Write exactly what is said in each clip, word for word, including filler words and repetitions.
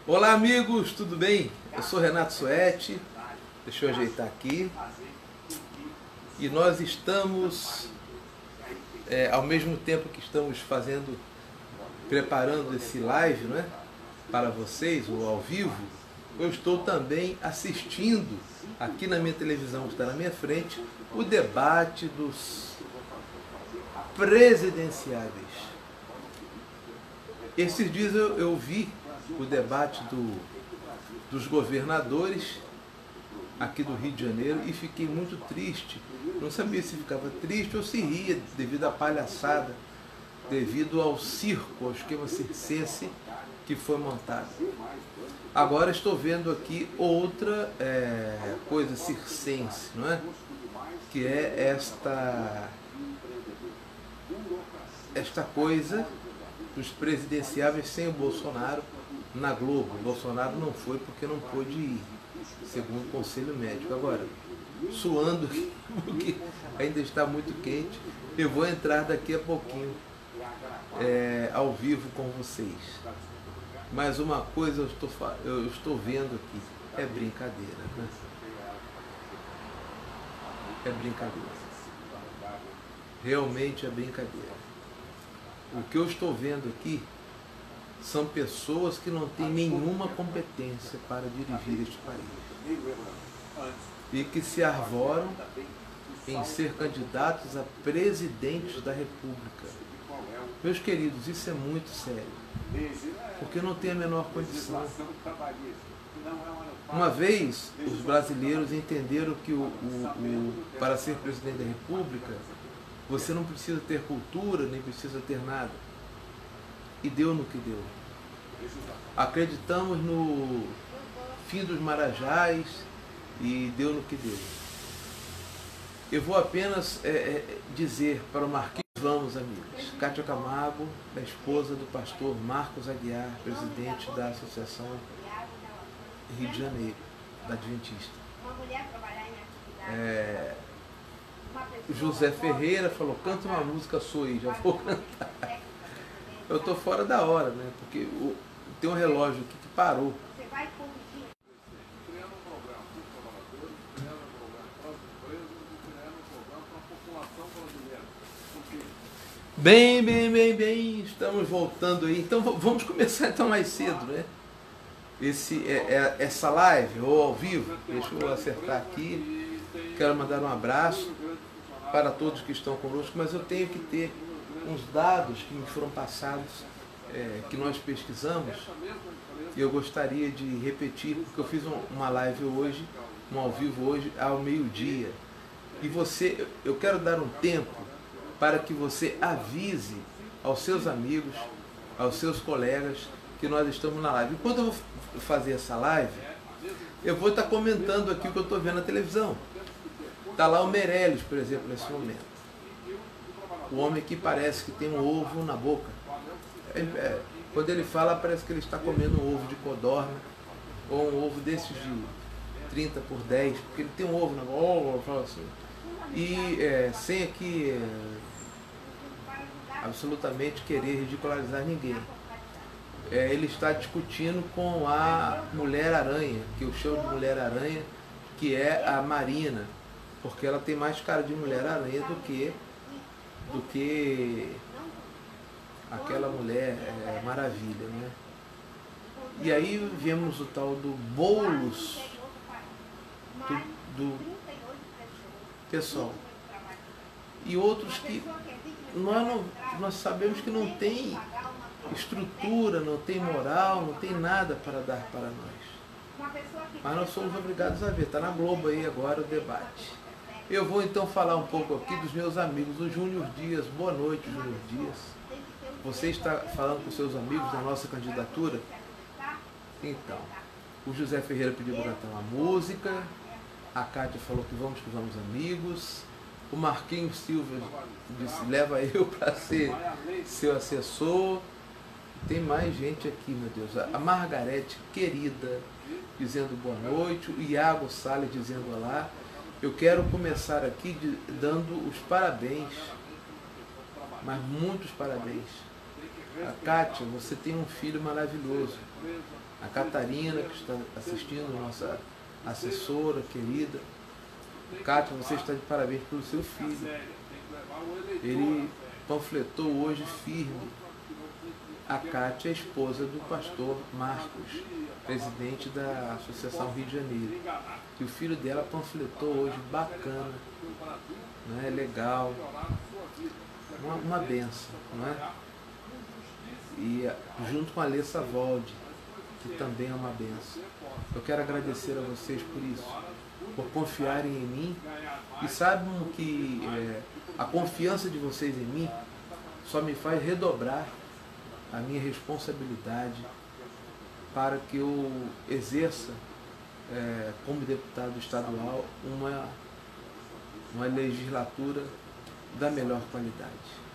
Olá amigos, tudo bem? Eu sou Renato Suete, deixa eu ajeitar aqui. E nós estamos, é, ao mesmo tempo que estamos fazendo, preparando esse live, não é? Para vocês, ou ao vivo, eu estou também assistindo, aqui na minha televisão que está na minha frente, o debate dos presidenciáveis. Esses dias eu, eu vi o debate do, dos governadores aqui do Rio de Janeiro e fiquei muito triste. Não sabia se ficava triste ou se ria devido à palhaçada, devido ao circo, ao esquema circense que foi montado. Agora estou vendo aqui outra é, coisa circense, não é? Que é esta, esta coisa dos presidenciáveis sem o Bolsonaro na Globo. O Bolsonaro não foi porque não pôde ir, segundo o Conselho Médico. Agora, suando, porque ainda está muito quente, eu vou entrar daqui a pouquinho é, ao vivo com vocês. Mas uma coisa eu estou, eu estou vendo aqui, é brincadeira, né? É brincadeira. Realmente é brincadeira. O que eu estou vendo aqui são pessoas que não têm nenhuma competência para dirigir este país e que se arvoram em ser candidatos a presidentes da República. Meus queridos, isso é muito sério, porque não tem a menor condição. Uma vez os brasileiros entenderam que o, o, o, para ser presidente da República você não precisa ter cultura, nem precisa ter nada. E deu no que deu. Acreditamos no fim dos Marajás e deu no que deu. Eu vou apenas é, é, dizer para o Marquinhos, vamos amigos, Cátia Camargo, a esposa do pastor Marcos Aguiar, presidente da Associação Rio de Janeiro, da Adventista. É, José Ferreira falou, canta uma música sua aí, já vou cantar. Eu estou fora da hora, né? Porque o, tem um relógio aqui que parou. Bem, bem, bem, bem, estamos voltando aí. Então vamos começar então mais cedo, né? Esse, é, é, essa live, ou ao vivo, deixa eu acertar aqui. Quero mandar um abraço para todos que estão conosco, mas eu tenho que ter uns dados que me foram passados, é, que nós pesquisamos, e eu gostaria de repetir, porque eu fiz um, uma live hoje, um ao vivo hoje, ao meio-dia. E você, eu quero dar um tempo para que você avise aos seus amigos, aos seus colegas, que nós estamos na live. Enquanto eu vou fazer essa live, eu vou estar comentando aqui o que eu estou vendo na televisão. Está lá o Meirelles, por exemplo, nesse momento. O homem que parece que tem um ovo na boca. É, é, quando ele fala, parece que ele está comendo um ovo de codorna, ou um ovo desses de trinta por dez, porque ele tem um ovo na boca, assim. E é, sem aqui é, absolutamente querer ridicularizar ninguém. É, ele está discutindo com a Mulher-Aranha, que eu chamo de Mulher-Aranha, que é a Marina, porque ela tem mais cara de Mulher-Aranha do que, do que aquela Mulher é, Maravilha, né? E aí vemos o tal do Boulos, do, do pessoal. E outros que nós, não, nós sabemos que não tem estrutura, não tem moral, não tem nada para dar para nós. Mas nós somos obrigados a ver. Está na Globo aí agora o debate. Eu vou então falar um pouco aqui dos meus amigos, o Júnior Dias. Boa noite, Júnior Dias. Você está falando com seus amigos da nossa candidatura? Então, o José Ferreira pediu para cantar uma música. A Cátia falou que vamos que vamos amigos. O Marquinhos Silva disse, leva eu para ser seu assessor. Tem mais gente aqui, meu Deus. A Margarete, querida, dizendo boa noite. O Iago Salles dizendo olá. Eu quero começar aqui de, dando os parabéns, mas muitos parabéns, A Kátia, você tem um filho maravilhoso. A Catarina, que está assistindo, nossa assessora querida. Kátia, você está de parabéns pelo seu filho. Ele panfletou hoje firme. A Kátia é esposa do pastor Marcos, presidente da Associação Rio de Janeiro. E o filho dela panfletou hoje, bacana, né? Legal, uma, uma benção, não é? E junto com a Alessa Volde, que também é uma benção. Eu quero agradecer a vocês por isso, por confiarem em mim. E sabem que é, a confiança de vocês em mim só me faz redobrar a minha responsabilidade para que eu exerça, é, como deputado estadual, uma, uma legislatura da melhor qualidade.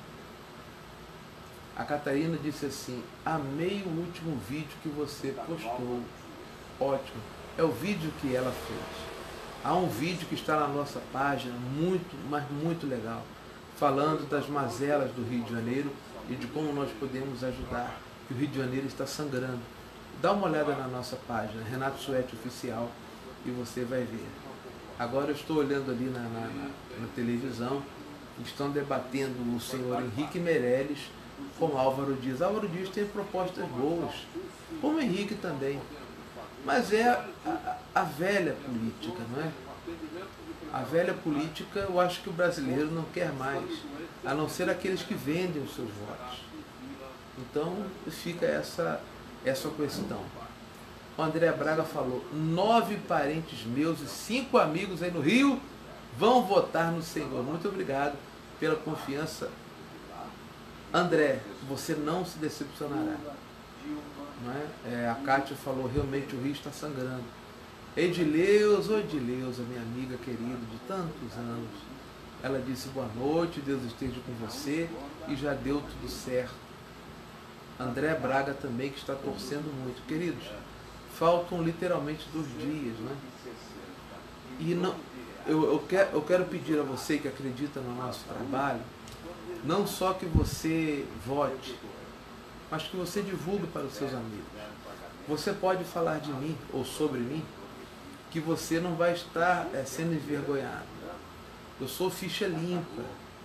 A Catarina disse assim: amei o último vídeo que você postou. Ótimo. É o vídeo que ela fez. Há um vídeo que está na nossa página, muito, mas muito legal, falando das mazelas do Rio de Janeiro e de como nós podemos ajudar, que o Rio de Janeiro está sangrando. Dá uma olhada na nossa página, Renato Suete Oficial, e você vai ver. Agora eu estou olhando ali na, na, na, na televisão, estão debatendo o senhor Henrique Meirelles com Álvaro Dias. Álvaro Dias tem propostas boas, como o Henrique também. Mas é a, a, a velha política, não é? A velha política, eu acho que o brasileiro não quer mais, a não ser aqueles que vendem os seus votos. Então fica essa, essa questão. O André Braga falou: nove parentes meus e cinco amigos aí no Rio vão votar no Senhor. Muito obrigado pela confiança. André, você não se decepcionará. Não é? É, a Kátia falou: realmente o Rio está sangrando. Edileuza, Edileuza, minha amiga querida de tantos anos, ela disse boa noite, Deus esteja com você, e já deu tudo certo. André Braga também, que está torcendo muito. Queridos, faltam literalmente dois dias, né? E não, eu, eu, quero, eu quero pedir a você que acredita no nosso trabalho, não só que você vote, mas que você divulgue para os seus amigos. Você pode falar de mim ou sobre mim, que você não vai estar é, sendo envergonhado. Eu sou ficha limpa.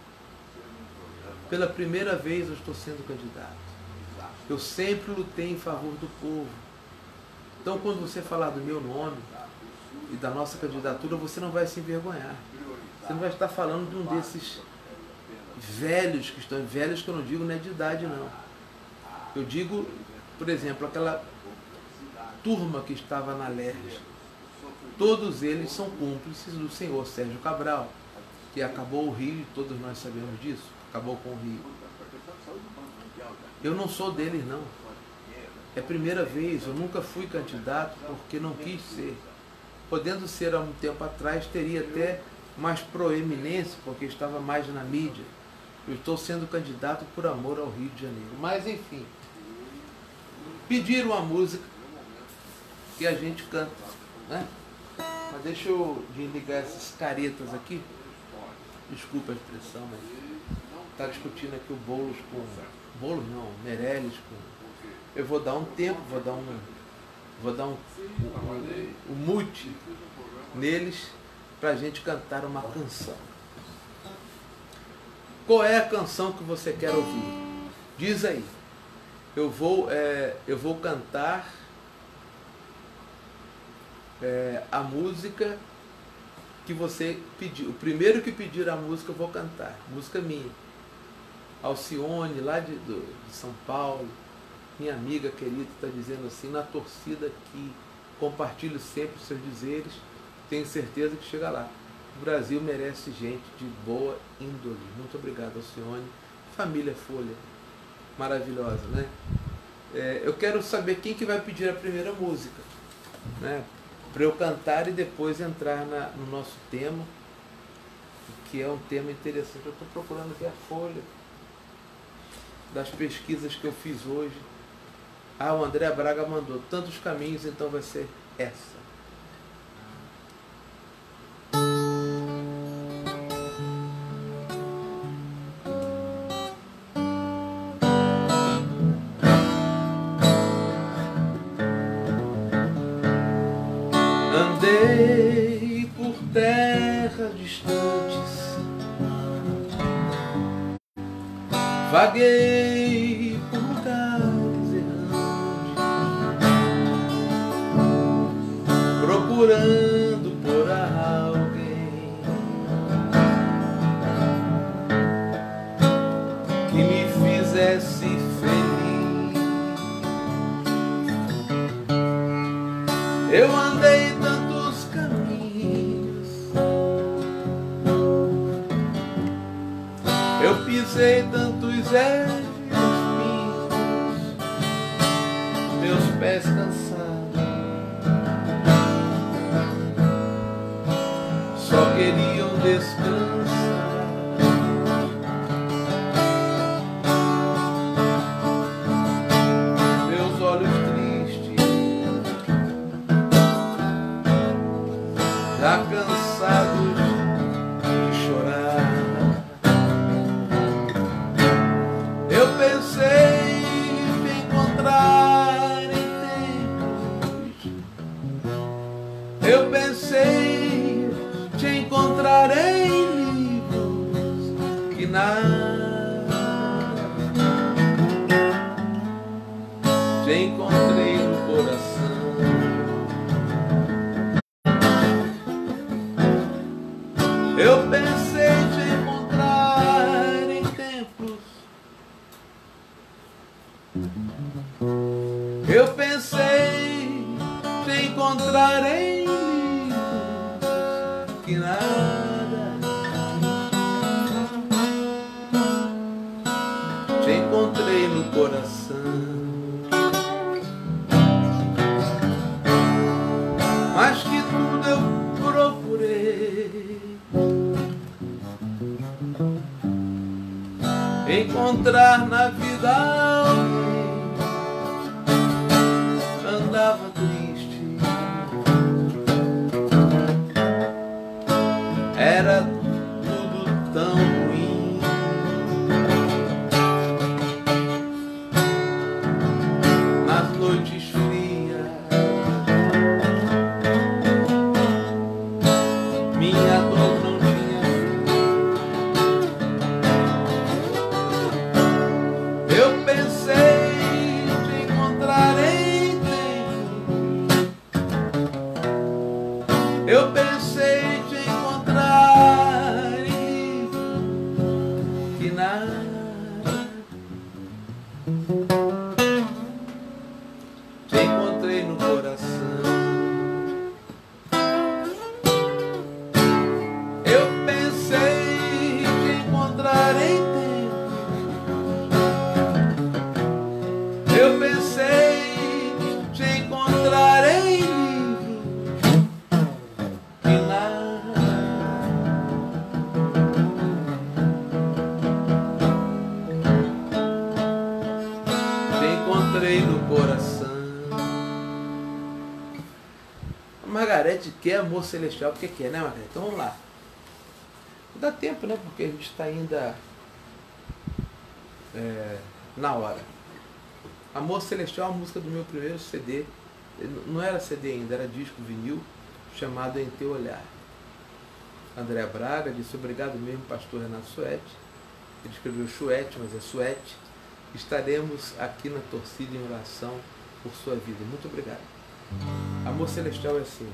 Pela primeira vez eu estou sendo candidato. Eu sempre lutei em favor do povo. Então, quando você falar do meu nome e da nossa candidatura, você não vai se envergonhar. Você não vai estar falando de um desses velhos que estão... Velhos que eu não digo não é de idade, não. Eu digo, por exemplo, aquela turma que estava na L E R J. Todos eles são cúmplices do senhor Sérgio Cabral, que acabou o Rio, e todos nós sabemos disso, acabou com o Rio. Eu não sou deles, não. É a primeira vez, eu nunca fui candidato porque não quis ser. Podendo ser há um tempo atrás, teria até mais proeminência, porque estava mais na mídia. Eu estou sendo candidato por amor ao Rio de Janeiro. Mas, enfim, pediram a música que a gente canta, né? Mas deixa eu desligar essas caretas aqui. Desculpa a expressão, mas está discutindo aqui o Boulos com... Boulos não, Meirelles com... Eu vou dar um tempo, vou dar um... Vou dar um... um, um mute neles para a gente cantar uma canção. Qual é a canção que você quer ouvir? Diz aí. Eu vou, é, eu vou cantar é, a música que você pediu. O primeiro que pedir a música eu vou cantar. Música minha. Alcione, lá de, do, de São Paulo, minha amiga querida, está dizendo assim: na torcida aqui, compartilho sempre os seus dizeres, tenho certeza que chega lá. O Brasil merece gente de boa índole. Muito obrigado, Alcione. Família Folha, maravilhosa, né? É, eu quero saber quem que vai pedir a primeira música, né? Para eu cantar e depois entrar na, no nosso tema, que é um tema interessante. Eu estou procurando aqui a folha das pesquisas que eu fiz hoje. Ah, o André Braga mandou tantos caminhos, então vai ser essa. Andei por terras distantes, vaguei por lugares errantes, procurando por alguém que me fizesse feliz. Eu andei tantos caminhos, eu pisei tantos erros e espinhos, meus pés cansados só queriam descansar. Meus olhos tristes, já cansados de chorar, eu pensei em me encontrar em tempos, eu pensei te encontrar em livros que nada, te encontrei no coração. Eu pensei te encontrar em templos, eu pensei te encontrar em livros que nada, te encontrei no coração. Mas que tudo eu procurei encontrar na vida alguém, andava triste, era tudo tão ruim. Nas noites frias, minha dor não tinha fim. Eu pensei te encontrar em tempos, eu pensei te encontrar em livros que nada, te encontrei no coração. Eu pensei te encontrar em tempos, eu pensei te encontrar em livros que nada, te encontrei no coração. A Margarete quer amor celestial porque quer, né, Margarete? Então vamos lá. Dá tempo, né? Porque a gente está ainda é, na hora. Amor Celestial é uma música do meu primeiro C D. Não era C D ainda, era disco vinil, chamado Em Teu Olhar. André Braga disse: obrigado mesmo, pastor Renato Suete. Ele escreveu Chuete, mas é Suete. Estaremos aqui na torcida em oração por sua vida. Muito obrigado. Amor Celestial é assim: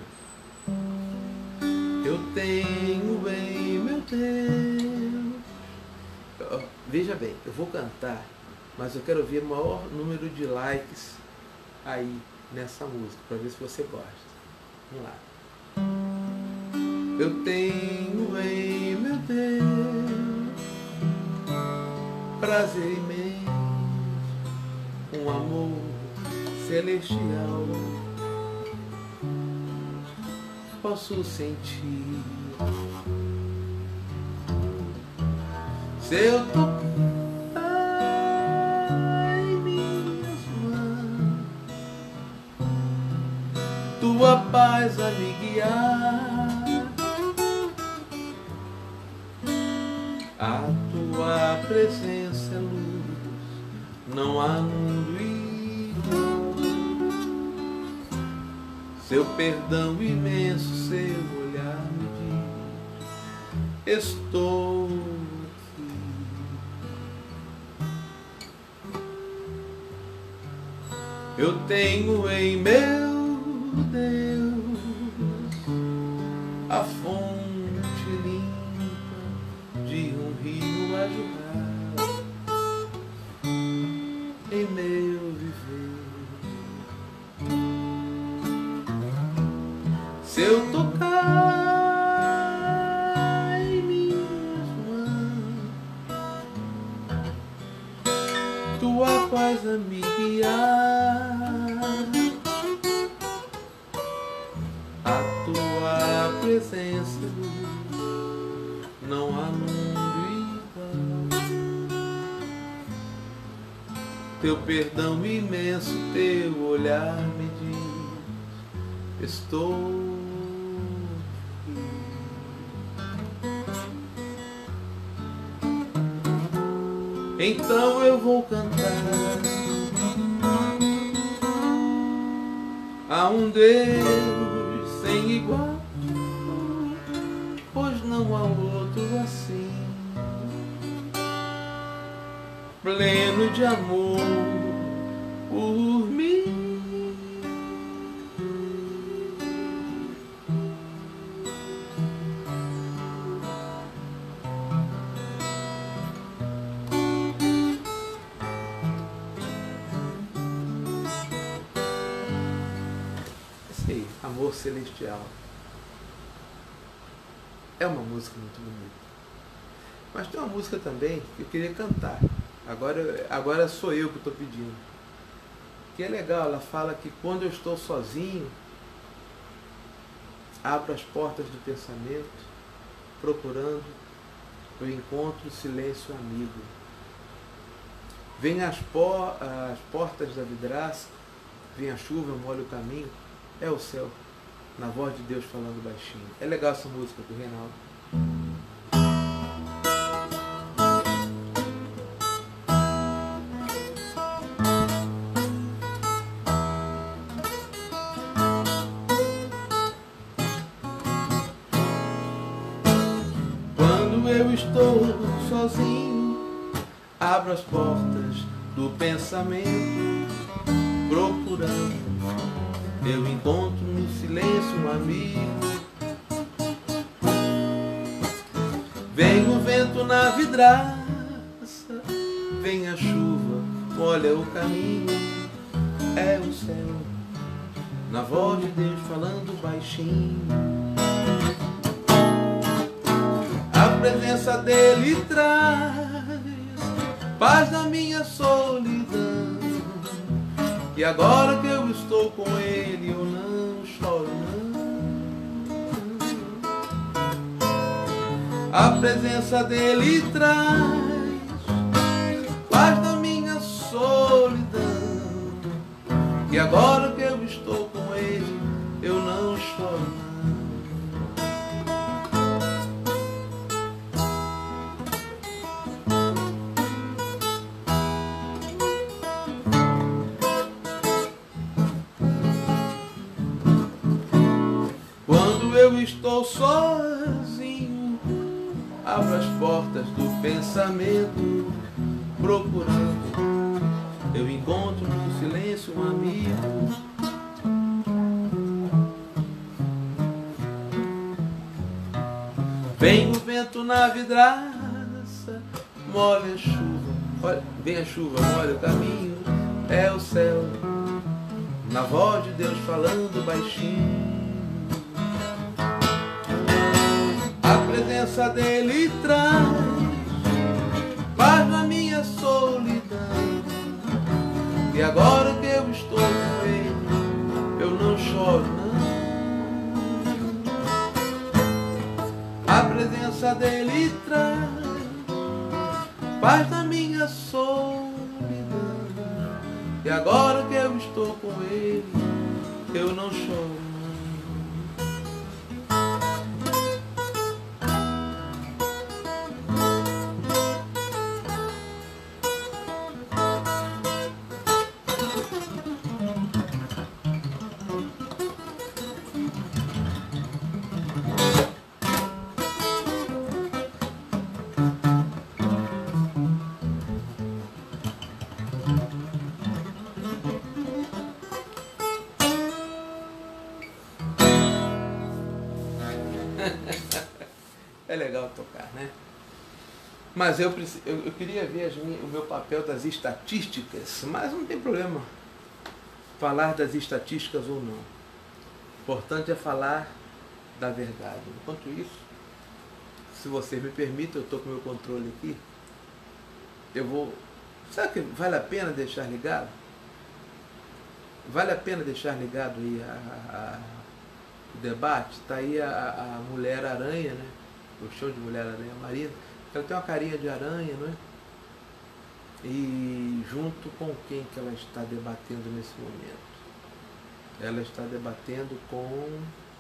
eu tenho em meu Deus. Veja bem, eu vou cantar, mas eu quero ver o maior número de likes aí nessa música, para ver se você gosta. Vamos lá. Eu tenho em meu Deus prazer imenso, um amor celestial. Posso sentir se eu tocar em minhas mãos, tua paz a me guiar, a tua presença é luz, não há mundo igual. Seu perdão imenso, seu olhar me diz: estou aqui. Eu tenho em meu Deus a fonte limpa de um rio a jorrar em meu viver. Se eu tocar em minhas mãos, tua paz a me guiar, a tua presença não há mundo igual. Teu perdão imenso, teu olhar me diz: estou. Então eu vou cantar a um Deus sem igual, pois não há outro assim, pleno de amor por mim. Amor Celestial é uma música muito bonita, mas tem uma música também que eu queria cantar. Agora, agora sou eu que estou pedindo, que é legal. Ela fala que quando eu estou sozinho, abro as portas do pensamento, procurando, eu encontro o silêncio amigo. Vem as, por, as portas da vidraça, vem a chuva, molha o caminho. É o céu, na voz de Deus falando baixinho. É legal essa música do Reinaldo. Quando eu estou sozinho, abro as portas do pensamento, procurando, eu encontro no silêncio um amigo. Vem o vento na vidraça, vem a chuva, molha o caminho. É o céu, na voz de Deus falando baixinho. A presença dele traz paz na minha solidão. E agora que eu estou com ele, eu não choro, não. A presença dele traz paz na minha solidão. E agora que eu estou com ele, eu não choro, não. Eu estou sozinho, abro as portas do pensamento, procurando, eu encontro no silêncio um amigo. Vem o vento na vidraça, molha a chuva, olha, vem a chuva, molha o caminho. É o céu, na voz de Deus falando baixinho. A presença dele traz paz na minha solidão. E agora que eu estou com ele, eu não choro, não. A presença dele traz paz na minha solidão. E agora que eu estou com ele, eu não choro. é legal tocar, né? Mas eu, eu, eu queria ver as minhas, o meu papel das estatísticas, mas não tem problema falar das estatísticas ou não. O importante é falar da verdade. Enquanto isso, se você me permite, eu estou com o meu controle aqui, eu vou... Sabe que vale a pena deixar ligado? Vale a pena deixar ligado aí a, a, a, o debate? Está aí a, a Mulher-Aranha, né? O show de Mulher-Aranha Marina. Ela tem uma carinha de aranha, não é? E junto com quem que ela está debatendo nesse momento? Ela está debatendo com...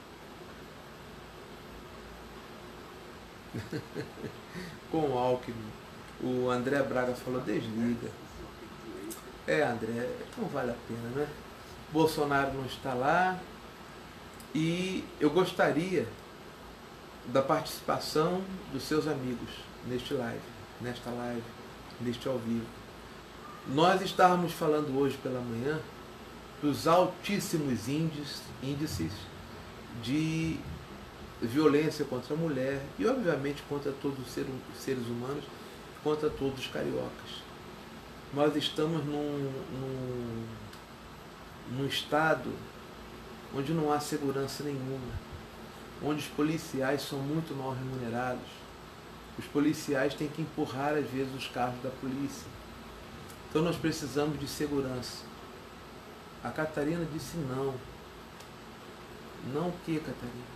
com o Alckmin. O André Braga falou, desliga. É, André, não vale a pena, né? Bolsonaro não está lá. E eu gostaria da participação dos seus amigos neste live, nesta live, neste ao vivo. Nós estávamos falando hoje pela manhã dos altíssimos índices, índices de violência contra a mulher e, obviamente, contra todos os seres humanos, contra todos os cariocas. Nós estamos num, num, num estado onde não há segurança nenhuma, onde os policiais são muito mal remunerados. Os policiais têm que empurrar, às vezes, os carros da polícia. Então nós precisamos de segurança. A Catarina disse não. Não o que, Catarina?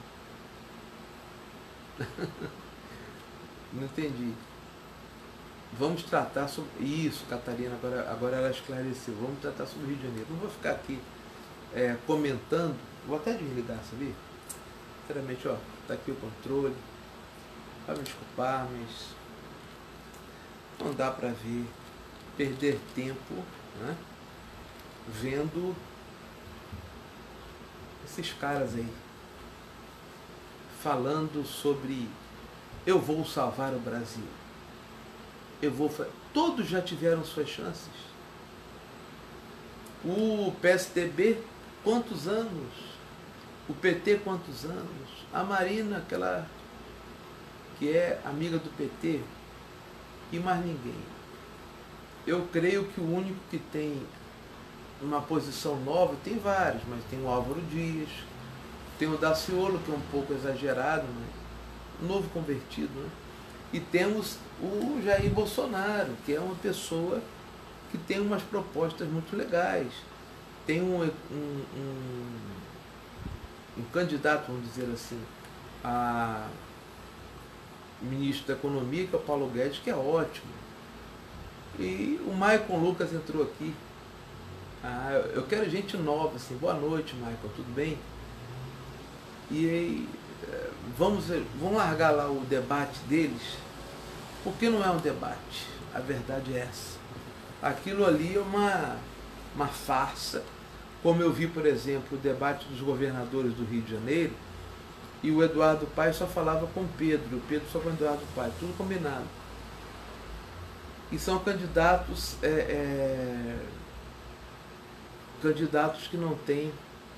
Não entendi. Vamos tratar sobre... Isso, Catarina, agora, agora ela esclareceu. Vamos tratar sobre o Rio de Janeiro. Não vou ficar aqui é, comentando. Vou até desligar, sabia? Sinceramente, ó, tá aqui o controle. Vai me desculpar, mas não dá para ver, perder tempo, né, vendo esses caras aí falando sobre eu vou salvar o Brasil. Eu vou fa... Todos já tiveram suas chances. O P S D B, quantos anos? O P T, quantos anos? A Marina, aquela que é amiga do P T, e mais ninguém. Eu creio que o único que tem uma posição nova, tem vários, mas tem o Álvaro Dias, tem o Daciolo, que é um pouco exagerado, mas novo convertido, né? E temos o Jair Bolsonaro, que é uma pessoa que tem umas propostas muito legais. Tem um, um, um, um candidato, vamos dizer assim, a ministro da Economia, que é o Paulo Guedes, que é ótimo. E o Michael Lucas entrou aqui. Ah, eu quero gente nova, assim. Boa noite, Michael, tudo bem? E aí, vamos, vamos largar lá o debate deles, porque não é um debate, a verdade é essa. Aquilo ali é uma, uma farsa, como eu vi, por exemplo, o debate dos governadores do Rio de Janeiro, e o Eduardo Paes só falava com o Pedro, o Pedro só com o Eduardo Paes, tudo combinado. E são candidatos, é, é, candidatos que não têm,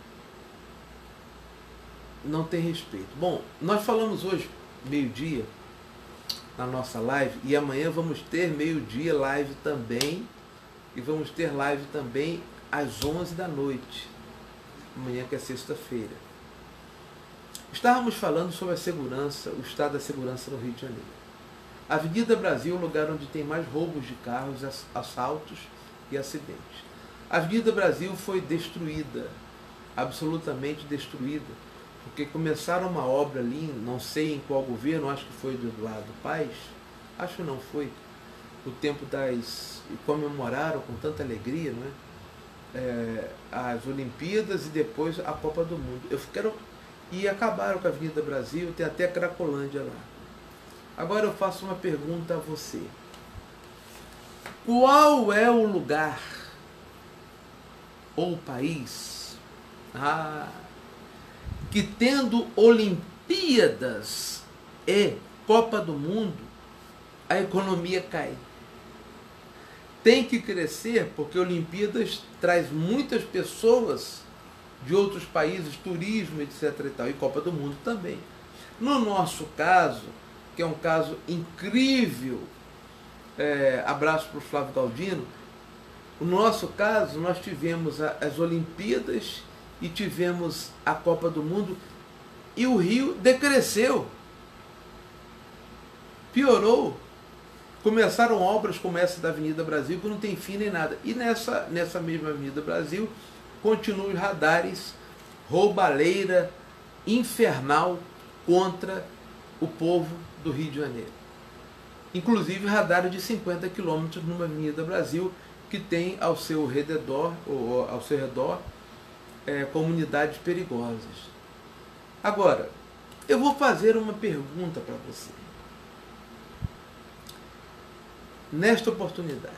não têm respeito. Bom, nós falamos hoje, meio-dia, na nossa live, e amanhã vamos ter meio-dia live também, e vamos ter live também às onze da noite, amanhã que é sexta-feira. Estávamos falando sobre a segurança, o estado da segurança no Rio de Janeiro. A Avenida Brasil é o lugar onde tem mais roubos de carros, assaltos e acidentes. A Avenida Brasil foi destruída, absolutamente destruída, porque começaram uma obra ali, não sei em qual governo, acho que foi do Eduardo Paes, acho que não foi, no tempo das... e comemoraram com tanta alegria, não é? É, as Olimpíadas e depois a Copa do Mundo. Eu quero... E acabaram com a Avenida Brasil, tem até a Cracolândia lá. Agora eu faço uma pergunta a você. Qual é o lugar ou país ah, que tendo Olimpíadas e Copa do Mundo, a economia cai? Tem que crescer porque Olimpíadas traz muitas pessoas de outros países, turismo, etc e tal, e Copa do Mundo também. No nosso caso, que é um caso incrível. É, abraço para o Flávio Galdino. No nosso caso, nós tivemos a, as Olimpíadas e tivemos a Copa do Mundo e o rio decresceu, piorou. Começaram obras como essa da Avenida Brasil, que não tem fim nem nada. E nessa, nessa mesma Avenida Brasil, continuam os radares, roubalheira infernal contra o povo do Rio de Janeiro. Inclusive radar de cinquenta quilômetros numa Avenida Brasil, que tem ao seu redor, ou ao seu redor é, comunidades perigosas. Agora, eu vou fazer uma pergunta para você. Nesta oportunidade,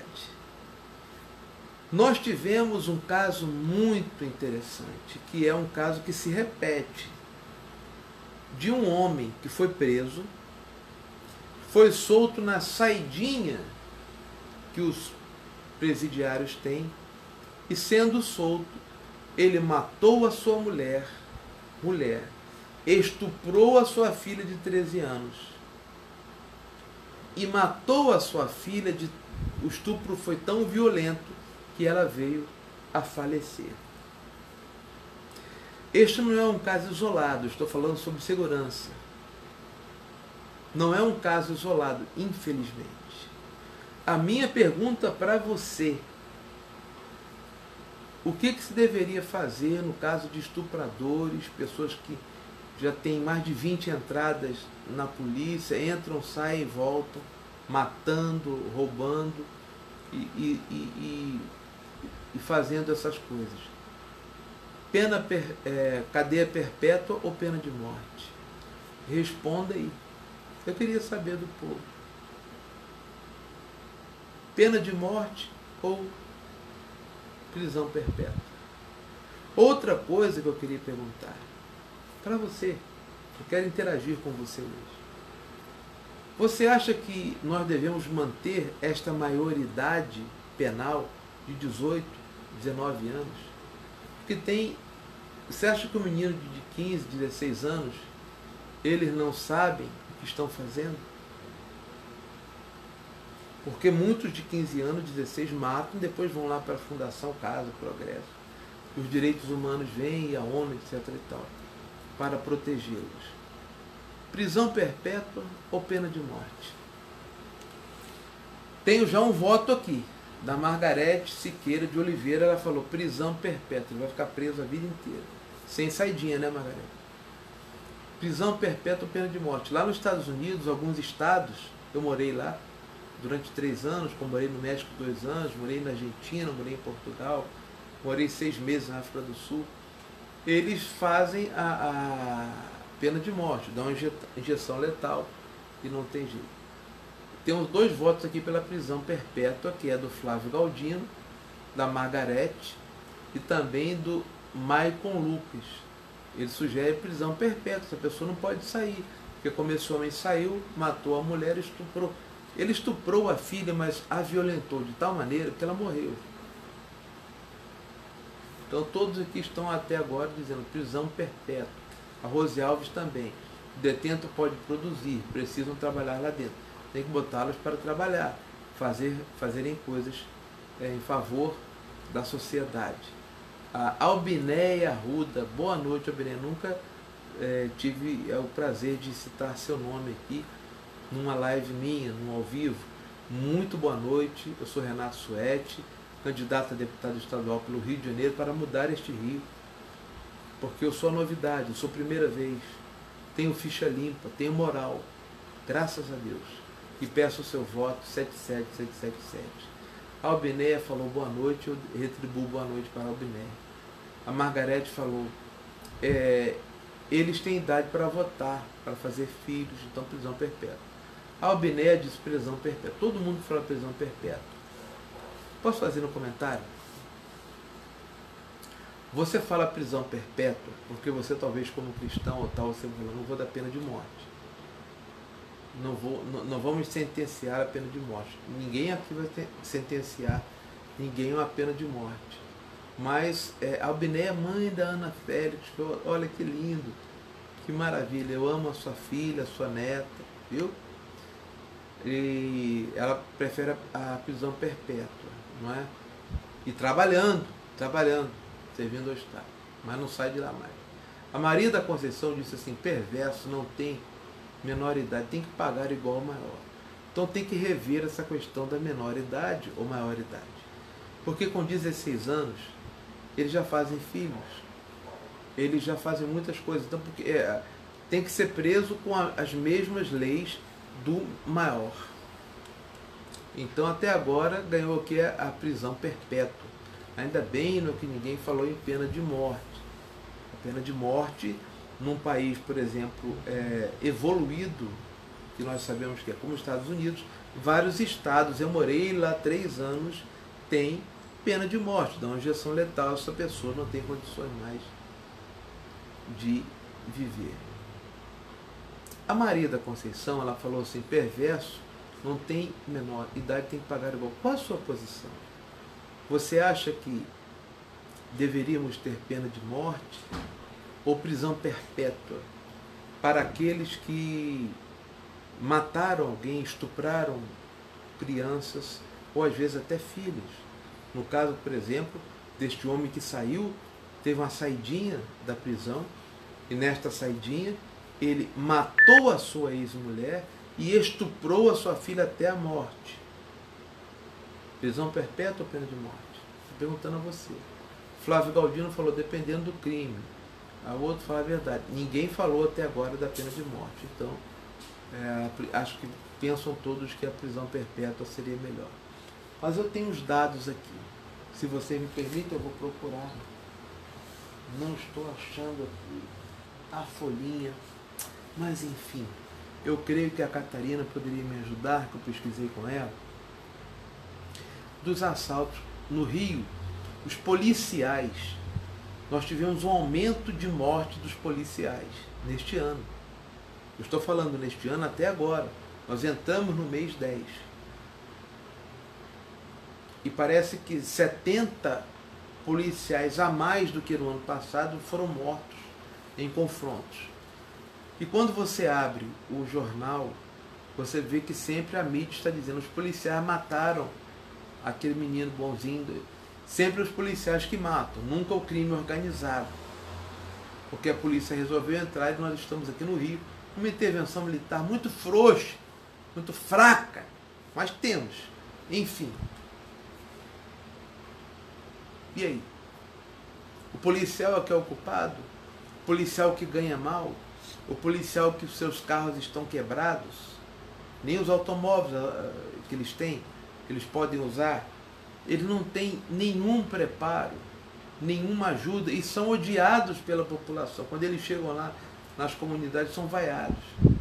nós tivemos um caso muito interessante, que é um caso que se repete, de um homem que foi preso, foi solto na saidinha que os presidiários têm, e sendo solto, ele matou a sua mulher, mulher, estuprou a sua filha de treze anos, e matou a sua filha, de, o estupro foi tão violento que ela veio a falecer. Este não é um caso isolado, estou falando sobre segurança. Não é um caso isolado, infelizmente. A minha pergunta para você: o que, que se deveria fazer no caso de estupradores, pessoas que já têm mais de vinte entradas na polícia, entram, saem e voltam, matando, roubando e, e, e, e, e fazendo essas coisas? Pena per, é, cadeia perpétua ou pena de morte? Responda aí. Eu queria saber do povo. Pena de morte ou prisão perpétua? Outra coisa que eu queria perguntar para você, eu quero interagir com você hoje. Você acha que nós devemos manter esta maioridade penal de dezoito, dezenove anos? Porque tem... Você acha que o menino de quinze, dezesseis anos, eles não sabem o que estão fazendo? Porque muitos de quinze anos, dezesseis, matam e depois vão lá para a Fundação Casa Progresso. Os direitos humanos vêm e a ONU, etc e tal, para protegê-los. Prisão perpétua ou pena de morte? Tenho já um voto aqui, da Margarete Siqueira de Oliveira. Ela falou prisão perpétua, ele vai ficar preso a vida inteira. Sem saidinha, né, Margarete? Prisão perpétua ou pena de morte? Lá nos Estados Unidos, alguns estados, eu morei lá durante três anos, como morei no México dois anos, morei na Argentina, morei em Portugal, morei seis meses na África do Sul. Eles fazem a, a pena de morte, dão uma injeção letal e não tem jeito. Temos dois votos aqui pela prisão perpétua, que é do Flávio Galdino, da Margarete e também do Maicon Lucas. Ele sugere prisão perpétua, essa pessoa não pode sair, porque como esse homem saiu, matou a mulher, estuprou. Ele estuprou a filha, mas a violentou de tal maneira que ela morreu. Então todos aqui estão até agora dizendo prisão perpétua. A Rose Alves também. O detento pode produzir, precisam trabalhar lá dentro. Tem que botá-los para trabalhar, fazer, fazerem coisas é, em favor da sociedade. A Albinéia Arruda, boa noite, Albinéia. Nunca é, tive é, o prazer de citar seu nome aqui numa live minha, num ao vivo. Muito boa noite, eu sou Renato Suete, candidato a deputado estadual pelo Rio de Janeiro para mudar este Rio, porque eu sou a novidade, eu sou a primeira vez, tenho ficha limpa, tenho moral, graças a Deus, e peço o seu voto sete sete sete sete sete. A Albinéia falou boa noite, eu retribuo boa noite para a Albinéia. A Margarete falou, é, eles têm idade para votar, para fazer filhos, então prisão perpétua. A Albinéia disse prisão perpétua, todo mundo fala prisão perpétua. Posso fazer um comentário? Você fala prisão perpétua porque você talvez como cristão ou tal, você fala, não vou dar pena de morte. Não, vou, não, não vamos sentenciar a pena de morte. Ninguém aqui vai ter, sentenciar ninguém a uma pena de morte. Mas é, a Albinéia, mãe da Ana Félix, olha que lindo, que maravilha, eu amo a sua filha, a sua neta, viu? e ela prefere a, a prisão perpétua, não é? E trabalhando, trabalhando, servindo ao Estado, mas não sai de lá mais. A Maria da Conceição disse assim, perverso não tem menor idade, tem que pagar igual ao maior. Então tem que rever essa questão da menor idade ou maior idade. Porque com dezesseis anos, eles já fazem filhos, eles já fazem muitas coisas. Então porque, é, tem que ser preso com a, as mesmas leis do maior. Então até agora ganhou o que é a prisão perpétua. Ainda bem no que ninguém falou em pena de morte. A pena de morte num país, por exemplo, é, evoluído, que nós sabemos que é como os Estados Unidos, vários estados, eu morei lá três anos, tem pena de morte, dá uma injeção letal, essa pessoa não tem condições mais de viver. A Maria da Conceição, ela falou assim, perverso, não tem menor idade, tem que pagar igual. Qual a sua posição? Você acha que deveríamos ter pena de morte ou prisão perpétua para aqueles que mataram alguém, estupraram crianças ou às vezes até filhos? No caso, por exemplo, deste homem que saiu, teve uma saidinha da prisão e nesta saidinha ele matou a sua ex-mulher e estuprou a sua filha até a morte. Prisão perpétua ou pena de morte? Estou perguntando a você. Flávio Galdino falou, dependendo do crime. A outro fala a verdade. Ninguém falou até agora da pena de morte. Então, é, acho que pensam todos que a prisão perpétua seria melhor. Mas eu tenho os dados aqui. Se você me permite, eu vou procurar. Não estou achando aqui a folhinha. Mas, enfim, eu creio que a Catarina poderia me ajudar, que eu pesquisei com ela, dos assaltos no Rio, os policiais. Nós tivemos um aumento de morte dos policiais neste ano. Eu estou falando neste ano até agora. Nós entramos no mês dez. E parece que setenta policiais a mais do que no ano passado foram mortos em confrontos. E quando você abre o jornal, você vê que sempre a mídia está dizendo os policiais mataram aquele menino bonzinho. Sempre os policiais que matam, nunca o crime organizado. Porque a polícia resolveu entrar e nós estamos aqui no Rio, uma intervenção militar muito frouxa, muito fraca, mas temos. Enfim. E aí? O policial é que é o culpado? O policial que ganha mal? O policial que os seus carros estão quebrados? Nem os automóveis uh, que eles têm, que eles podem usar, eles não têm nenhum preparo, nenhuma ajuda e são odiados pela população. Quando eles chegam lá nas comunidades, são vaiados.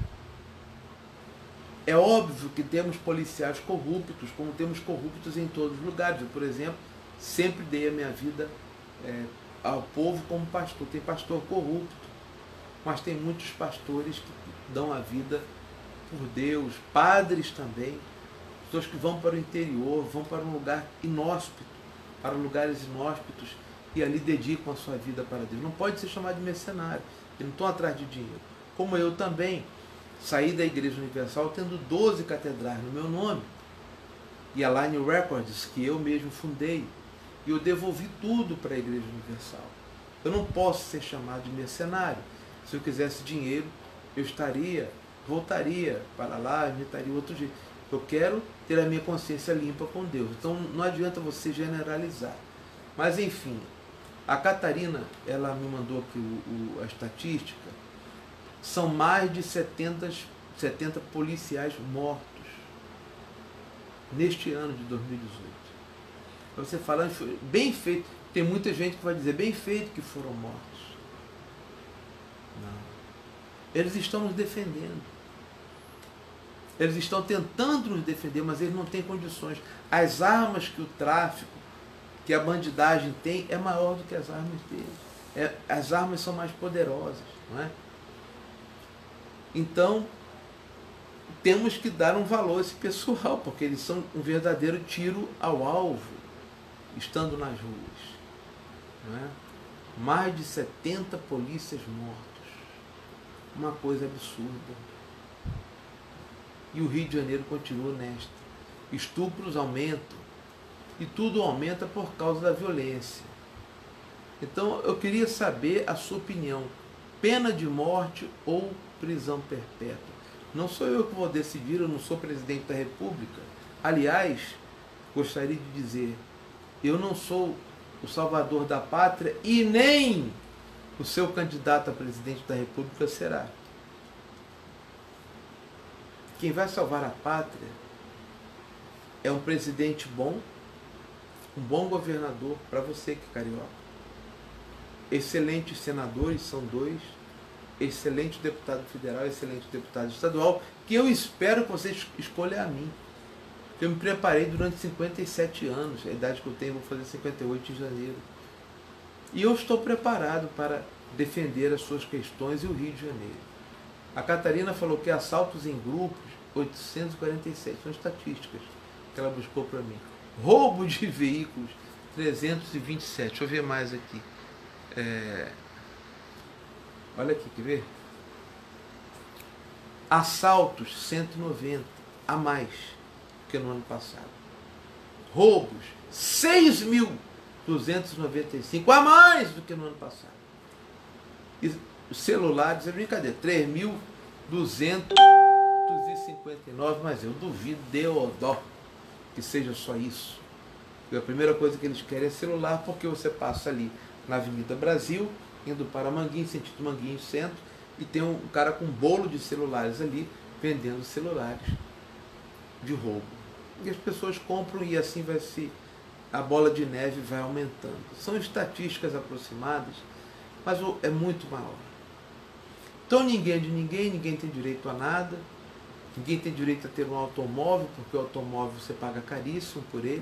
É óbvio que temos policiais corruptos, como temos corruptos em todos os lugares. Eu, por exemplo, sempre dei a minha vida é, ao povo como pastor. Tem pastor corrupto, mas tem muitos pastores que dão a vida por Deus, padres também, pessoas que vão para o interior, vão para um lugar inóspito, para lugares inóspitos e ali dedicam a sua vida para Deus. Não pode ser chamado de mercenário, eles não estão atrás de dinheiro. Como eu também saí da Igreja Universal tendo doze catedrais no meu nome, e a Line Records, que eu mesmo fundei, e eu devolvi tudo para a Igreja Universal. Eu não posso ser chamado de mercenário. Se eu quisesse dinheiro, eu estaria, voltaria para lá, inventaria outro jeito. Eu quero ter a minha consciência limpa com Deus. Então não adianta você generalizar. Mas enfim, a Catarina, ela me mandou aqui o, o, a estatística. São mais de setenta, setenta policiais mortos neste ano de dois mil e dezoito. Você falando, bem feito. Tem muita gente que vai dizer, bem feito que foram mortos. Não. Eles estão nos defendendo. Eles estão tentando nos defender, mas eles não têm condições. As armas que o tráfico, que a bandidagem tem, é maior do que as armas deles. É, as armas são mais poderosas, não é? Então, temos que dar um valor a esse pessoal, porque eles são um verdadeiro tiro ao alvo, estando nas ruas. Não é? Mais de setenta polícias mortos. Uma coisa absurda. e o Rio de Janeiro continua nesta. Estupros aumentam e tudo aumenta por causa da violência. Então eu queria saber a sua opinião. Pena de morte ou prisão perpétua? Não sou eu que vou decidir, eu não sou presidente da República. Aliás, gostaria de dizer, eu não sou o salvador da pátria e nem o seu candidato a presidente da República será. Quem vai salvar a pátria é um presidente bom, um bom governador, para você que é carioca. Excelentes senadores, são dois, excelente deputado federal, excelente deputado estadual, que eu espero que você escolha a mim. Eu me preparei durante cinquenta e sete anos, a idade que eu tenho, vou fazer cinquenta e oito em janeiro. E eu estou preparado para defender as suas questões e o Rio de Janeiro. A Catarina falou que assaltos em grupos, oitocentos e quarenta e sete, são estatísticas que ela buscou para mim. Roubo de veículos, trezentos e vinte e sete. Deixa eu ver mais aqui. É... Olha aqui, quer ver? Assaltos, cento e noventa, a mais que no ano passado. Roubos, seis mil duzentos e noventa e cinco, a mais do que no ano passado. E os celulares, é brincadeira, três mil duzentos e cinquenta e nove, mas eu duvido, Deodó, que seja só isso. E a primeira coisa que eles querem é celular, porque você passa ali na Avenida Brasil, indo para Manguinho, sentido Manguinho Centro, e tem um cara com um bolo de celulares ali, vendendo celulares de roubo. E as pessoas compram e assim vai se... a bola de neve vai aumentando. São estatísticas aproximadas, mas é muito maior. Então ninguém é de ninguém, ninguém tem direito a nada, ninguém tem direito a ter um automóvel, porque o automóvel você paga caríssimo por ele.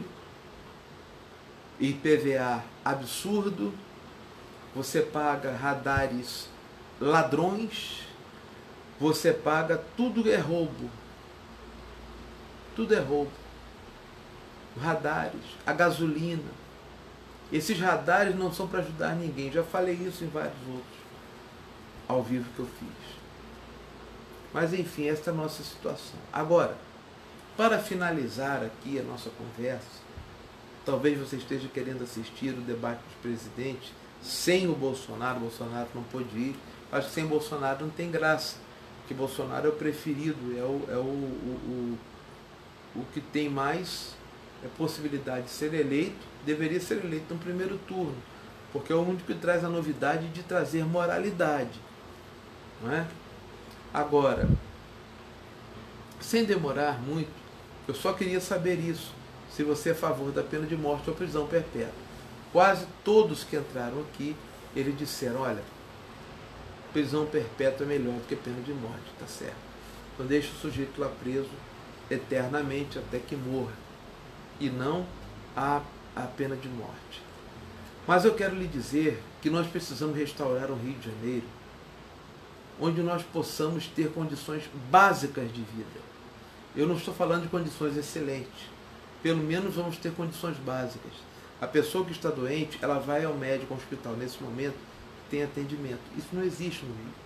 I P V A absurdo, você paga radares ladrões, você paga, tudo é roubo. Tudo é roubo. Radares, a gasolina. Esses radares não são para ajudar ninguém. Já falei isso em vários outros ao vivo que eu fiz. Mas enfim, esta é a nossa situação. Agora, para finalizar aqui a nossa conversa, talvez você esteja querendo assistir o debate dos presidentes sem o Bolsonaro. O Bolsonaro não pôde ir. Acho que sem Bolsonaro não tem graça, porque Bolsonaro é o preferido, é o, é o, o, o, o que tem mais é possibilidade de ser eleito, deveria ser eleito no primeiro turno, porque é o único que traz a novidade de trazer moralidade, não é? Agora, sem demorar muito, eu só queria saber isso, se você é a favor da pena de morte ou prisão perpétua. Quase todos que entraram aqui, eles disseram, olha, prisão perpétua é melhor do que pena de morte, tá certo? Então deixa o sujeito lá preso eternamente até que morra, e não a, a pena de morte. Mas eu quero lhe dizer que nós precisamos restaurar um Rio de Janeiro onde nós possamos ter condições básicas de vida. Eu não estou falando de condições excelentes, pelo menos vamos ter condições básicas. A pessoa que está doente, ela vai ao médico, ao hospital, nesse momento, tem atendimento. Isso não existe no Rio.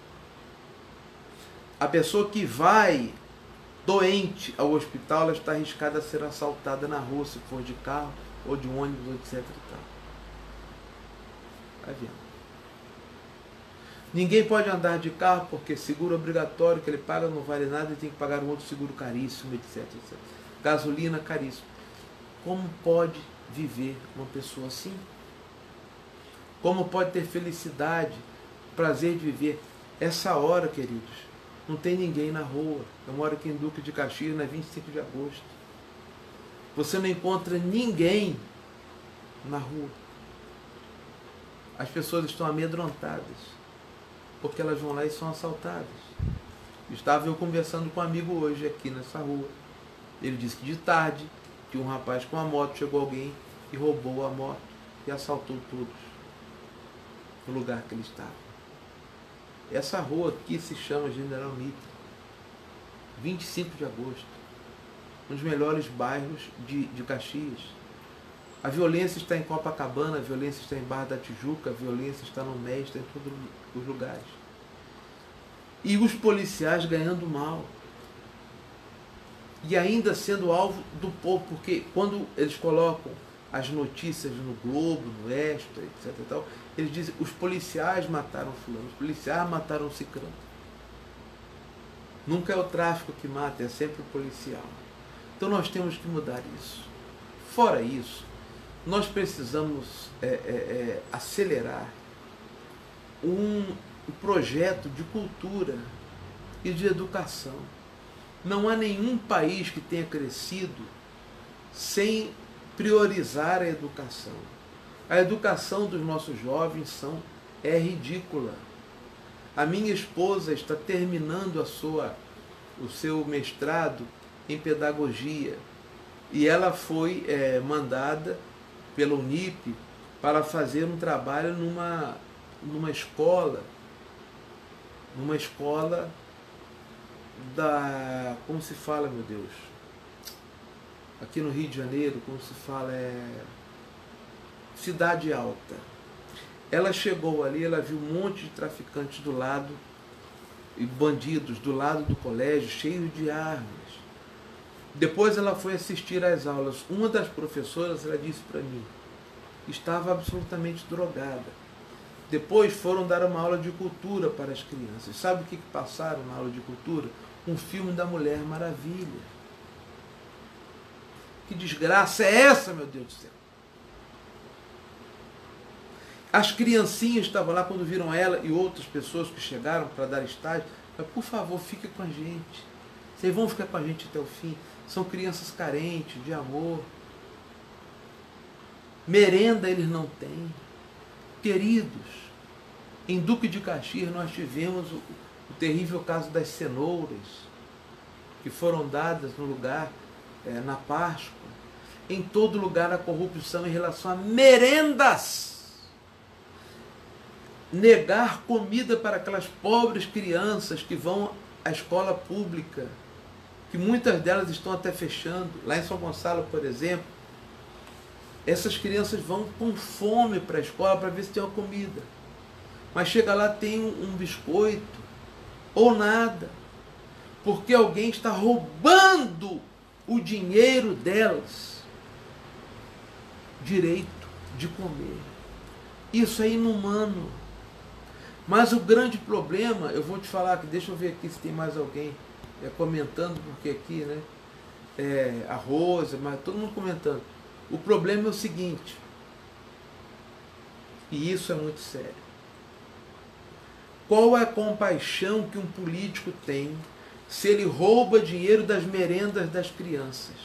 A pessoa que vai doente ao hospital, ela está arriscada a ser assaltada na rua, se for de carro, ou de ônibus, etcétera e tal. Vai vendo. Ninguém pode andar de carro porque seguro obrigatório que ele paga não vale nada e tem que pagar um outro seguro caríssimo, etcétera, etcétera. Gasolina caríssimo. Como pode viver uma pessoa assim? Como pode ter felicidade, prazer de viver? Essa hora, queridos, não tem ninguém na rua. Eu moro aqui em Duque de Caxias, na vinte e cinco de agosto. Você não encontra ninguém na rua. As pessoas estão amedrontadas, porque elas vão lá e são assaltadas. Estava eu conversando com um amigo hoje aqui nessa rua. Ele disse que de tarde, que um rapaz com uma moto, chegou alguém e roubou a moto e assaltou todos no lugar que ele estava. Essa rua aqui se chama General Mitra, vinte e cinco de agosto, um dos melhores bairros de, de Caxias. A violência está em Copacabana, a violência está em Barra da Tijuca, a violência está no México, está em todos os lugares. E os policiais ganhando mal. e ainda sendo alvo do povo, porque quando eles colocam as notícias no Globo, no Extra, etc e tal, eles dizem, os policiais mataram fulano, os policiais mataram cicrano. Nunca é o tráfico que mata, é sempre o policial. Então nós temos que mudar isso. Fora isso, nós precisamos é, é, é, acelerar um projeto de cultura e de educação. Não há nenhum país que tenha crescido sem priorizar a educação. A educação dos nossos jovens são, é ridícula. A minha esposa está terminando a sua, o seu mestrado em pedagogia e ela foi é, mandada pela Unip para fazer um trabalho numa, numa escola, numa escola da, como se fala, meu Deus, aqui no Rio de Janeiro, como se fala, é Cidade Alta. Ela chegou ali, ela viu um monte de traficantes do lado, e bandidos do lado do colégio, cheio de armas. Depois ela foi assistir às aulas. Uma das professoras, ela disse para mim, estava absolutamente drogada. Depois foram dar uma aula de cultura para as crianças. Sabe o que passaram na aula de cultura? Um filme da Mulher Maravilha. Que desgraça é essa, meu Deus do céu? As criancinhas estavam lá quando viram ela e outras pessoas que chegaram para dar estágio. Mas, por favor, fique com a gente. Vocês vão ficar com a gente até o fim. São crianças carentes de amor. Merenda eles não têm. Queridos, em Duque de Caxias nós tivemos o, o terrível caso das cenouras, que foram dadas no lugar, é, na Páscoa. Em todo lugar a corrupção em relação a merendas. Negar comida para aquelas pobres crianças que vão à escola pública, que muitas delas estão até fechando. Lá em São Gonçalo, por exemplo, essas crianças vão com fome para a escola para ver se tem uma comida. Mas chega lá, tem um, um biscoito ou nada, porque alguém está roubando o dinheiro delas, direito de comer. Isso é inumano. Mas o grande problema, eu vou te falar, que deixa eu ver aqui se tem mais alguém é, comentando, porque aqui, né, é, a Rosa, mas todo mundo comentando. O problema é o seguinte, e isso é muito sério. Qual é a compaixão que um político tem se ele rouba dinheiro das merendas das crianças?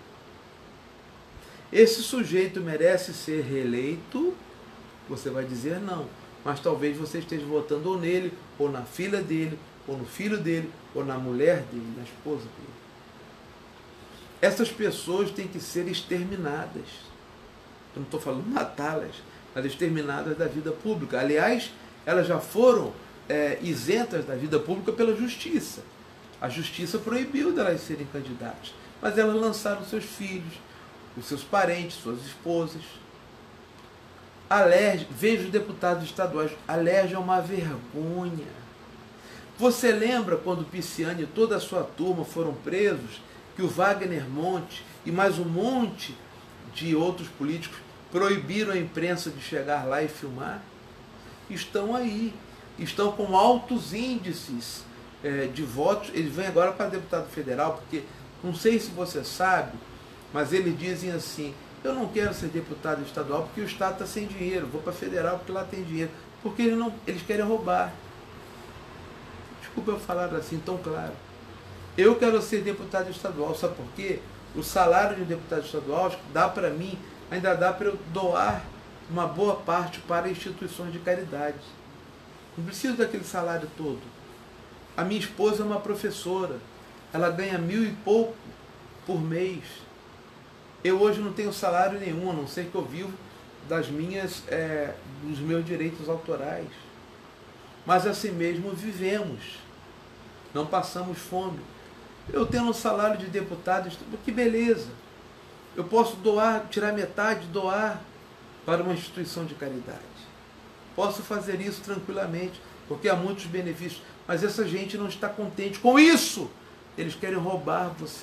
Esse sujeito merece ser reeleito? Você vai dizer não. Mas talvez você esteja votando ou nele, ou na filha dele, ou no filho dele, ou na mulher dele, na esposa dele. Essas pessoas têm que ser exterminadas. Eu não estou falando matá-las, mas exterminadas da vida pública. Aliás, elas já foram é, isentas da vida pública pela justiça. A justiça proibiu delas serem candidatas. Mas elas lançaram seus filhos, os seus parentes, suas esposas. Alerge, veja os deputados estaduais, Alerge é uma vergonha. Você lembra quando Pisciani e toda a sua turma foram presos, que o Wagner Monte e mais um monte de outros políticos proibiram a imprensa de chegar lá e filmar? Estão aí, estão com altos índices é, de votos. Eles vêm agora para deputado federal, porque não sei se você sabe, mas eles dizem assim, eu não quero ser deputado estadual porque o Estado está sem dinheiro, vou para federal porque lá tem dinheiro, porque eles, não, eles querem roubar. Desculpa eu falar assim tão claro. Eu quero ser deputado estadual, sabe por quê? O salário de deputado estadual dá para mim, ainda dá para eu doar uma boa parte para instituições de caridade. Não preciso daquele salário todo. A minha esposa é uma professora, ela ganha mil e pouco por mês. Eu hoje não tenho salário nenhum, a não ser que eu vivo das minhas, é, dos meus direitos autorais. Mas assim mesmo vivemos. Não passamos fome. Eu tenho um salário de deputado, que beleza. Eu posso doar, tirar metade, doar para uma instituição de caridade. Posso fazer isso tranquilamente, porque há muitos benefícios. Mas essa gente não está contente com isso. Eles querem roubar você.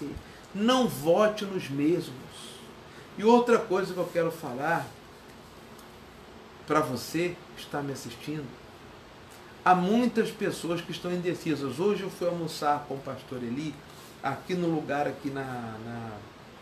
Não vote nos mesmos. E outra coisa que eu quero falar para você que está me assistindo, há muitas pessoas que estão indecisas. Hoje eu fui almoçar com o pastor Eli, aqui no lugar, aqui na, na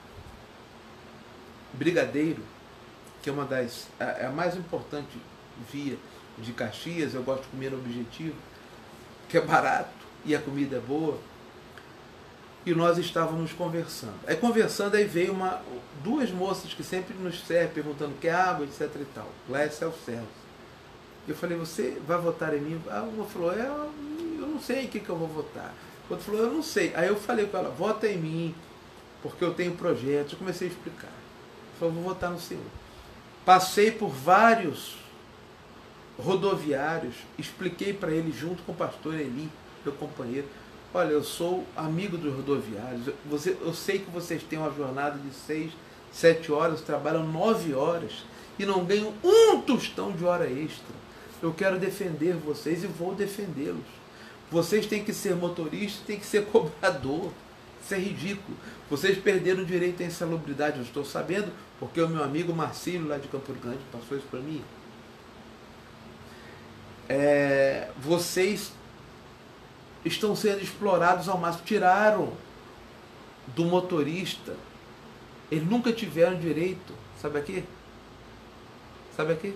Brigadeiro, que é uma das, é a mais importante via de Caxias. Eu gosto de comer no Objetivo, que é barato e a comida é boa. E nós estávamos conversando. Aí conversando, aí veio uma, duas moças que sempre nos servem, perguntando quer água, etc e tal. Lá é self-service. Eu falei, você vai votar em mim? Ah, uma falou, é, eu não sei em que, que eu vou votar. O outro falou, eu não sei. Aí eu falei com ela, vota em mim, porque eu tenho projetos. Eu comecei a explicar. Eu falei, vou votar no senhor. Passei por vários rodoviários, expliquei para ele, junto com o pastor Eli, meu companheiro, olha, eu sou amigo dos rodoviários, você, eu sei que vocês têm uma jornada de seis, sete horas, trabalham nove horas e não ganham um tostão de hora extra. Eu quero defender vocês e vou defendê-los. Vocês têm que ser motoristas, têm que ser cobrador. Isso é ridículo. Vocês perderam o direito à insalubridade, eu estou sabendo, porque o meu amigo Marcílio, lá de Campo Grande, passou isso para mim. É, vocês estão sendo explorados ao máximo. Tiraram do motorista, eles nunca tiveram direito, sabe aqui? Sabe aqui?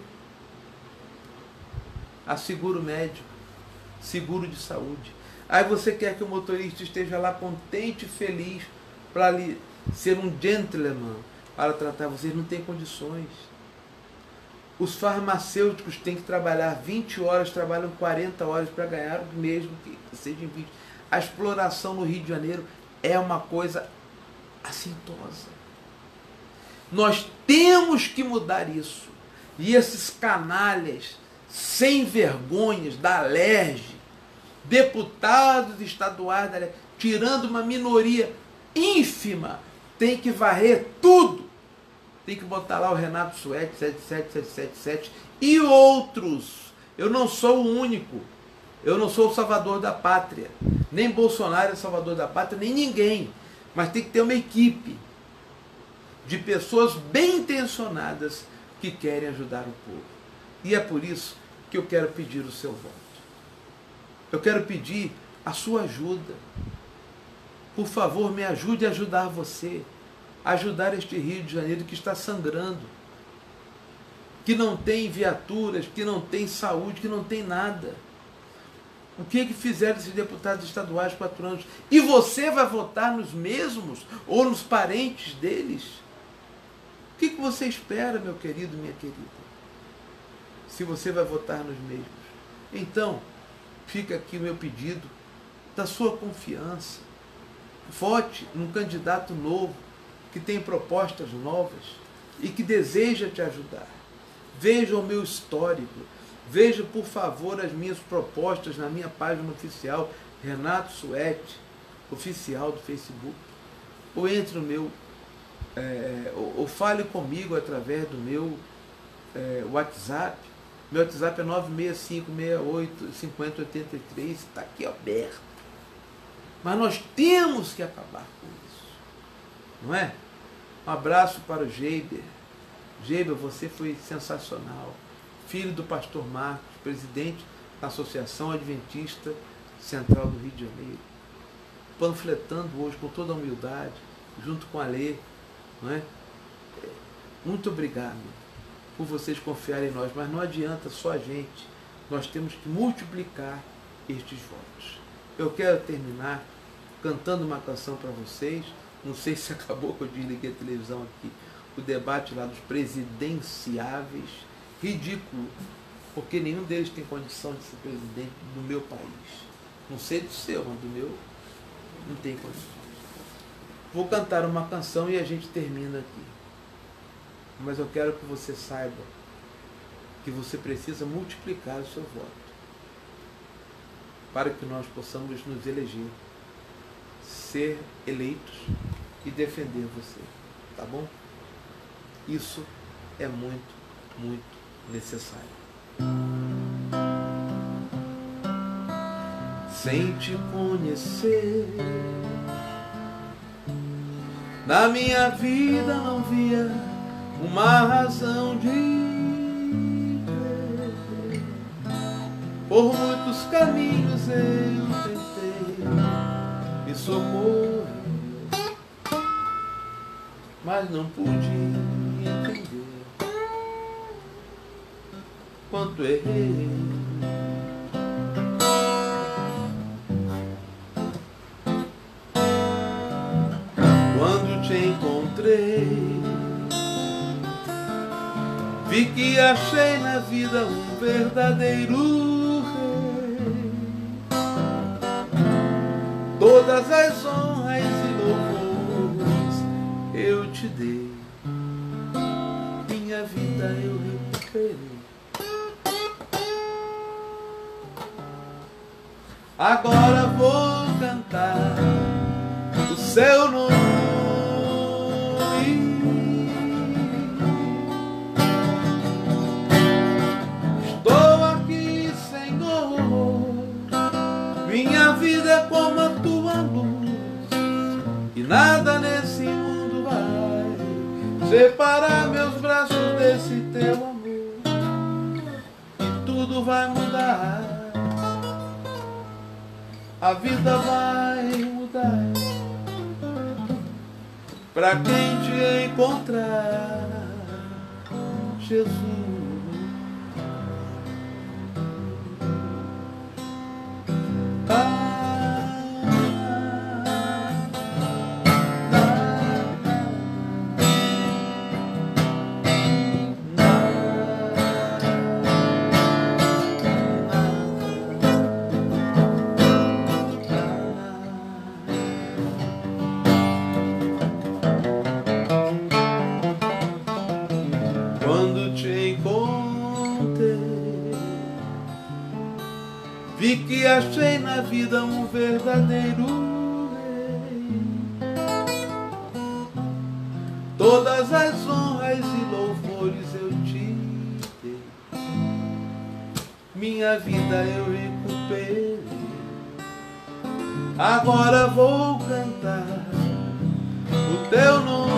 A seguro médico, seguro de saúde. Aí você quer que o motorista esteja lá contente e feliz para ali ser um gentleman, para tratar vocês, não tem condições. Os farmacêuticos têm que trabalhar vinte horas, trabalham quarenta horas para ganhar o mesmo que seja em vinte. A exploração no Rio de Janeiro é uma coisa assintosa. Nós temos que mudar isso. E esses canalhas sem vergonhas da Alerj, deputados estaduais da Alerj, tirando uma minoria ínfima, tem que varrer tudo. Tem que botar lá o Renato Suete, sete sete sete sete sete e outros. Eu não sou o único. Eu não sou o salvador da pátria. Nem Bolsonaro é salvador da pátria, nem ninguém. Mas tem que ter uma equipe de pessoas bem intencionadas que querem ajudar o povo. E é por isso que eu quero pedir o seu voto. Eu quero pedir a sua ajuda. Por favor, me ajude a ajudar você. Ajudar este Rio de Janeiro que está sangrando, que não tem viaturas, que não tem saúde, que não tem nada. O que que fizeram esses deputados estaduais quatro anos? E você vai votar nos mesmos ou nos parentes deles? O que que você espera, meu querido, minha querida? Se você vai votar nos mesmos. Então, fica aqui o meu pedido da sua confiança. Vote num candidato novo, que tem propostas novas e que deseja te ajudar. Veja o meu histórico, veja, por favor, as minhas propostas na minha página oficial, Renato Suete, oficial do Facebook, ou entre no meu, é, ou, ou fale comigo através do meu é, WhatsApp. Meu WhatsApp é nove seis cinco, seis oito, cinco zero oito três, está aqui aberto. Mas nós temos que acabar com isso, não é? Um abraço para o Geiber. Geiber, você foi sensacional. Filho do pastor Marcos, presidente da Associação Adventista Central do Rio de Janeiro. Panfletando hoje com toda a humildade, junto com a Lê. Não é? Muito obrigado por vocês confiarem em nós, mas não adianta só a gente. Nós temos que multiplicar estes votos. Eu quero terminar cantando uma canção para vocês. Não sei se acabou que eu desliguei a televisão aqui. O debate lá dos presidenciáveis. Ridículo. Porque nenhum deles tem condição de ser presidente do meu país. Não sei do seu, mas do meu não tem condições. Vou cantar uma canção e a gente termina aqui. Mas eu quero que você saiba que você precisa multiplicar o seu voto para que nós possamos nos eleger, ser eleitos e defender você, tá bom? Isso é muito, muito necessário. Sem te conhecer, Na minha vida não via uma razão de crer. Por muitos caminhos eu tentei me socorrer, mas não pude entender quanto errei. Quando te encontrei, vi que achei na vida um verdadeiro rei. Todas as honras e louvores eu te dei, minha vida eu recuperei. Agora vou cantar o seu nome. Estou aqui, Senhor, minha vida é como a tua luz, e nada nesse mundo vai separar meus braços desse teu amor, e tudo vai mudar. A vida vai mudar pra quem te encontrar, Jesus. Ah, vi que achei na vida um verdadeiro rei. Todas as honras e louvores eu te dei, minha vida eu recuperei. Agora vou cantar o teu nome.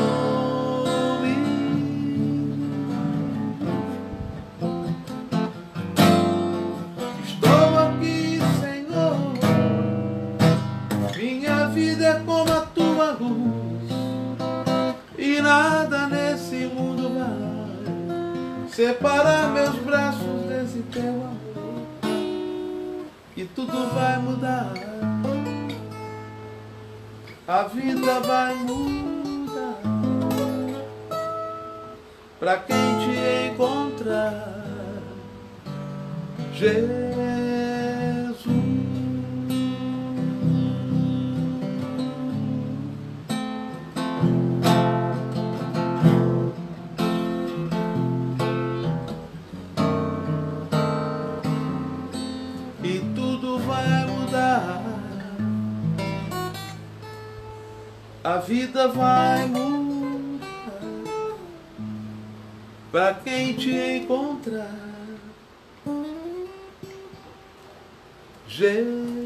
É como a tua luz, e nada nesse mundo vai separar meus braços desse teu amor, e tudo vai mudar. A vida vai mudar pra quem te encontrar, Jesus. E tudo vai mudar, a vida vai mudar pra quem te encontrar, Jesus.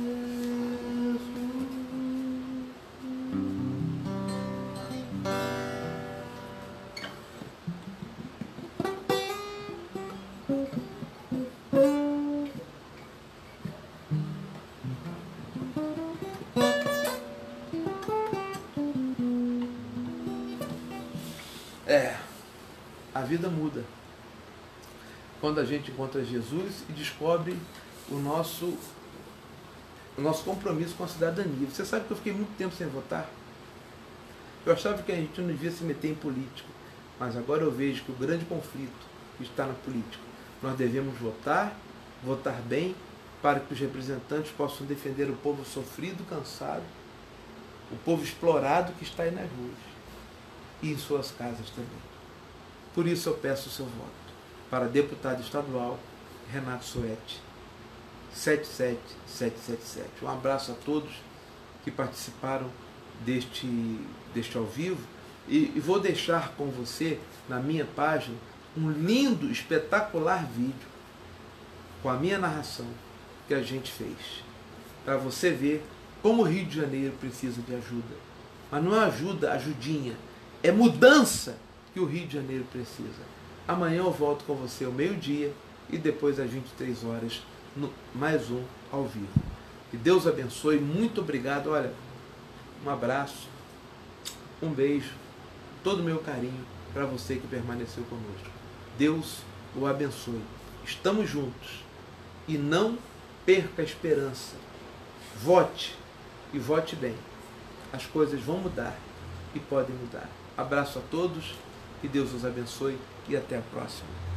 É, a vida muda quando a gente encontra Jesus e descobre o nosso, o nosso compromisso com a cidadania. Você sabe que eu fiquei muito tempo sem votar? Eu achava que a gente não devia se meter em política, mas agora eu vejo que o grande conflito está na política. Nós devemos votar, votar bem, para que os representantes possam defender o povo sofrido, cansado, o povo explorado que está aí nas ruas e em suas casas também. Por isso eu peço o seu voto para deputado estadual Renato Soete, sete sete sete sete sete. Um abraço a todos que participaram deste, deste ao vivo, e, e vou deixar com você na minha página um lindo, espetacular vídeo com a minha narração que a gente fez, para você ver como o Rio de Janeiro precisa de ajuda. Mas não é ajuda, ajudinha. É mudança que o Rio de Janeiro precisa. Amanhã eu volto com você ao meio-dia e depois às vinte e três horas, no mais um ao vivo. Que Deus abençoe, muito obrigado. Olha, um abraço, um beijo, todo o meu carinho para você que permaneceu conosco. Deus o abençoe. Estamos juntos e não perca a esperança. Vote e vote bem. As coisas vão mudar e podem mudar. Abraço a todos, que Deus os abençoe e até a próxima.